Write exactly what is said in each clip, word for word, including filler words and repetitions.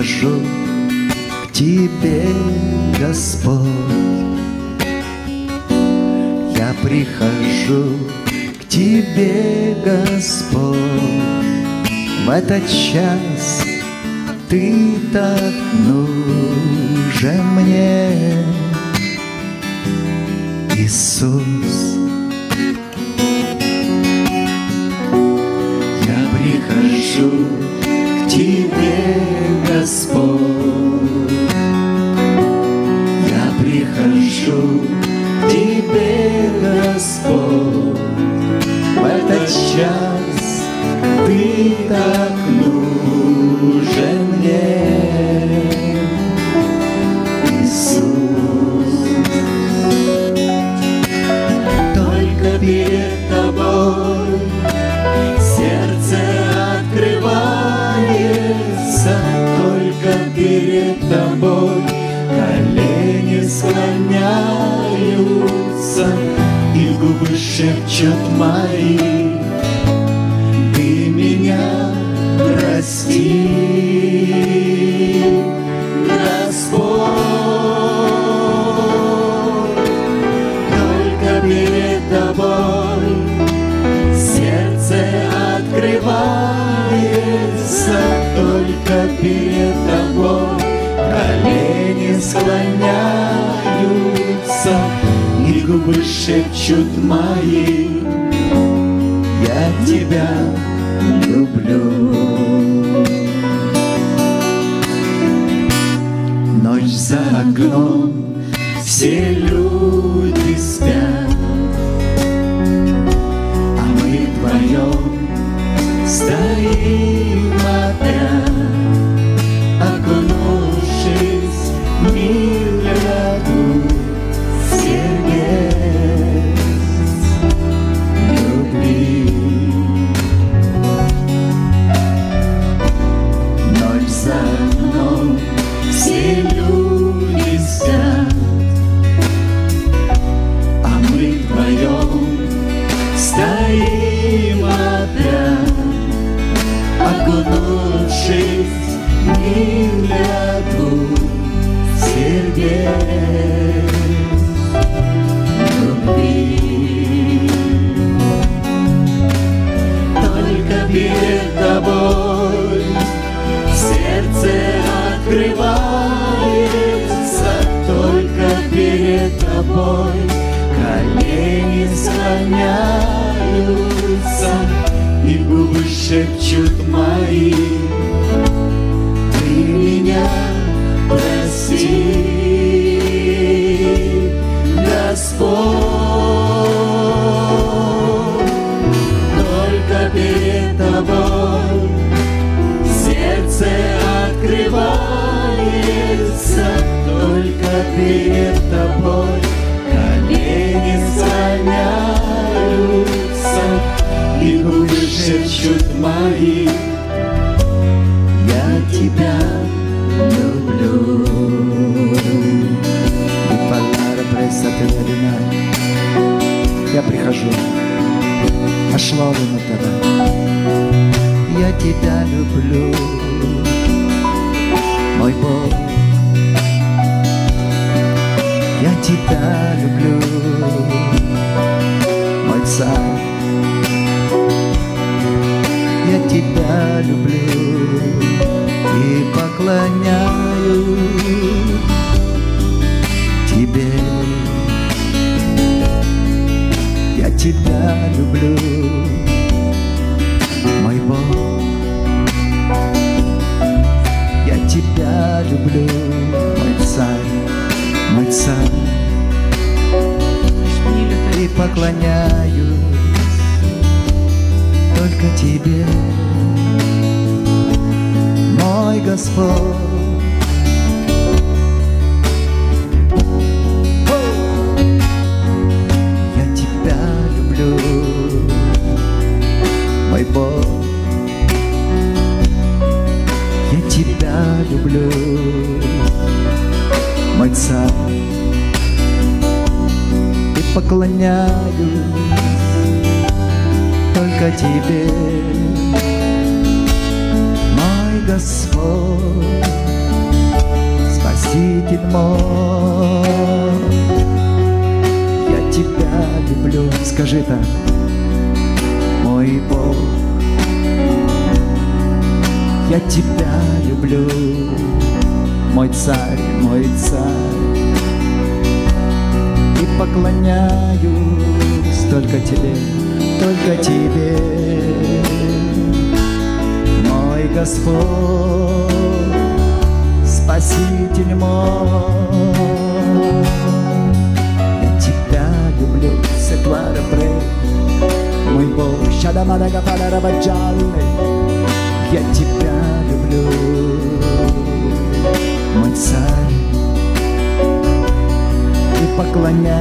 прихожу к Тебе, Господь. Я прихожу к Тебе, Господь. В этот час Ты так нужен мне, Иисус. Я прихожу к Тебе, Господь. Я прихожу к Тебе, Господь. В этот час Ты так нужен мне, Иисус. Только перед Тобой сердце открывается, только перед Тобой колени склоняются, и губы шепчут мои: Ты меня прости, Господь. Только перед Тобой сердце открывается, только перед Тобой колени склоняются, и губы шепчут мои: я Тебя люблю. Ночь за окном, все люди спят, а мы вдвоем стоим опять, окунувшись в мириаду сердец любви. Ночь за окном, все люди спят, а мы вдвоем стоим опять, окунувшись в мириаду сердец любви. Только перед Тобой сердце открывается, только перед Тобой колени склоняются, и губы шепчут мои: Ты меня прости, Господь. Только перед Тобой сердце открывается, только перед Тобой колени склоняются, и губы шепчут мои: я Тебя люблю. Я прихожу, ошловлено тогда. Я Тебя люблю, мой Бог. Я Тебя люблю, мой Царь. Я Тебя люблю и поклоняюсь Тебе. Я Тебя люблю, мой Бог. Я Тебя люблю, мой Царь, мой Царь. И поклоняюсь только Тебе, мой Господь. Мой Бог, я Тебя люблю, мой Царь, и поклоняюсь только Тебе, мой Господь. Спаситель мой, я тебя люблю. Скажи так: мой Бог, я тебя люблю. Мой царь, мой царь, и поклоняюсь только тебе, только тебе, мой Господь, Спаситель мой. Я тебя люблю, Секлара Прей, мой Бог, Шадамадага Падараваджаллы, я тебя люблю, мой царь, и поклоняюсь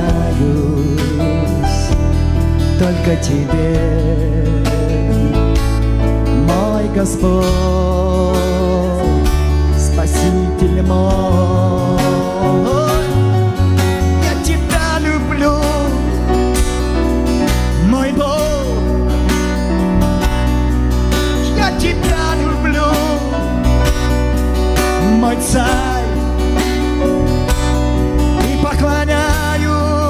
только тебе, мой Господь, Спаситель мой. Я тебя люблю, мой Бог, я тебя люблю, мой царь, и поклоняюсь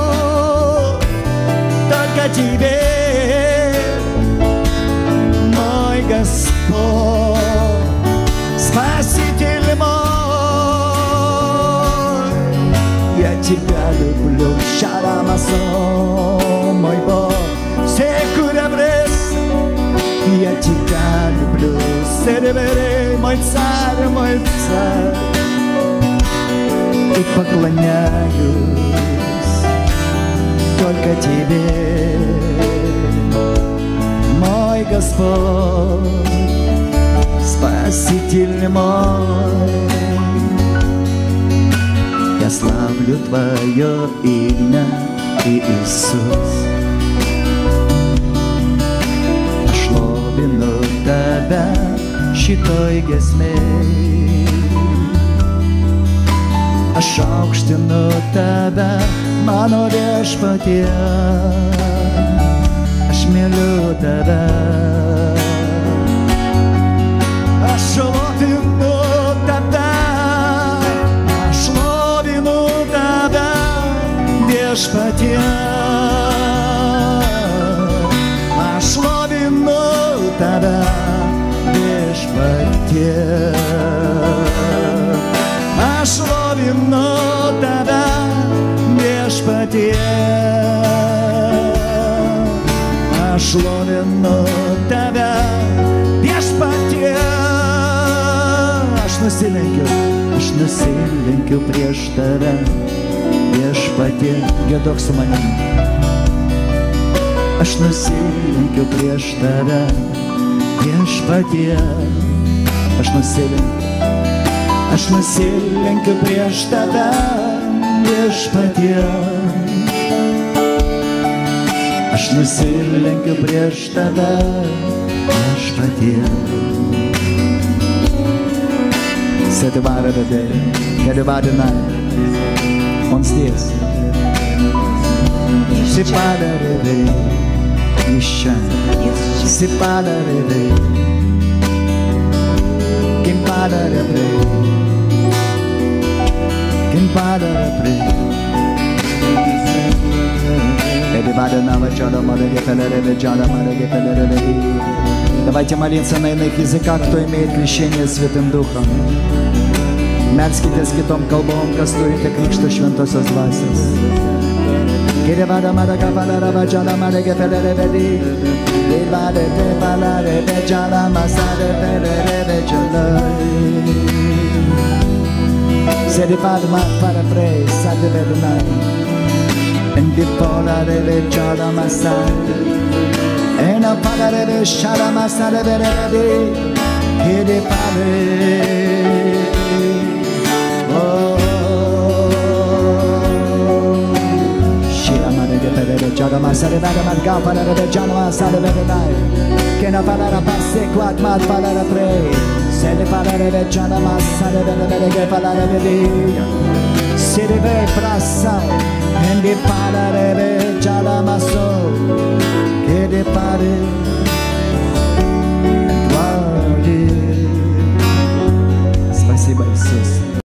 только тебе, мой Господь, Спаситель мой. Я тебя люблю, Шарамасо, мой Бог, Секурабрес, я тебя люблю, Серебере, мой царь, мой царь, и поклоняюсь только тебе, мой Господь, Спаситель мой. Я славлю Твое имя, Иисус. Šlovinu Tave šitoj giesmėj. Aš aukštinu Tave, mano Viešpatie, aš myliu Tave. Aš šlovinu Tave, aš šlovinu Tave, Viešpatie. Aš šlovinu Tave, Viešpatie. Aš šlovinu Tave, Viešpatie. Aš šlovinu Tave, Viešpatie. Aš nusilenkiu, aš nusilenkiu prieš Tave, Viešpatie. Giedok su manimi. Aš nusilenkiu prieš Tave, Viešpatie. Aš nusilenkiu, aš nusilenkiu prieš Tave, Viešpatie. Aš nusilenkiu prieš Tave, Viešpatie. Сетвара Бебе, Кедевадина, Он здесь. Сепада Бебе, Ища, Сепада Бебе, Кимпада Бебе, Кимпада Бебе. Кедевадина, Ваджада Мареге, Пелереве, Джада Мареге, Пелереве. Давайте молиться на иных языках, кто имеет крещение Святым Духом. Melskitės kitom kalbom, kas turite krikšto šventosios dvasios. Kirevada maraga palara vajala marege pelere vedi. Irvade te palare vejala masare pelere vejalai. Seripad mat para prei sade vedunai. Endi polare vejala masare. Ena palare vejala masare vedi. Kiripade. Jagama sarevada marga para revejana sarevedai. Kena para passe quat mat para prei. Sede para revejana sarevedai para revedi. Sirve prasa endi para revejana maso. Kede pare. Спасибо, Иисус.